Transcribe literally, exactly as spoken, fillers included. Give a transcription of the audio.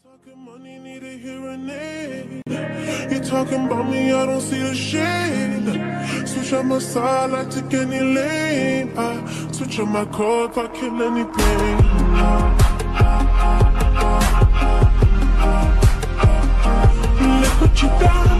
Talking money, need a hearing aid. You talking about me, I don't see the shade. Switch on my side, I take any lane. I switch on my core if I kill anything. Look what you done.